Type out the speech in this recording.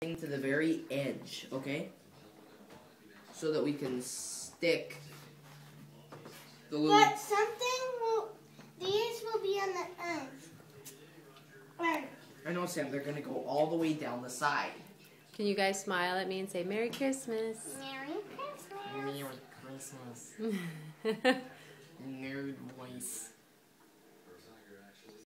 to the very edge, okay? So that we can stick the little... But these will be on the edge. I know, Sam, they're going to go all the way down the side. Can you guys smile at me and say Merry Christmas? Merry Christmas. Merry Christmas. Nerd voice.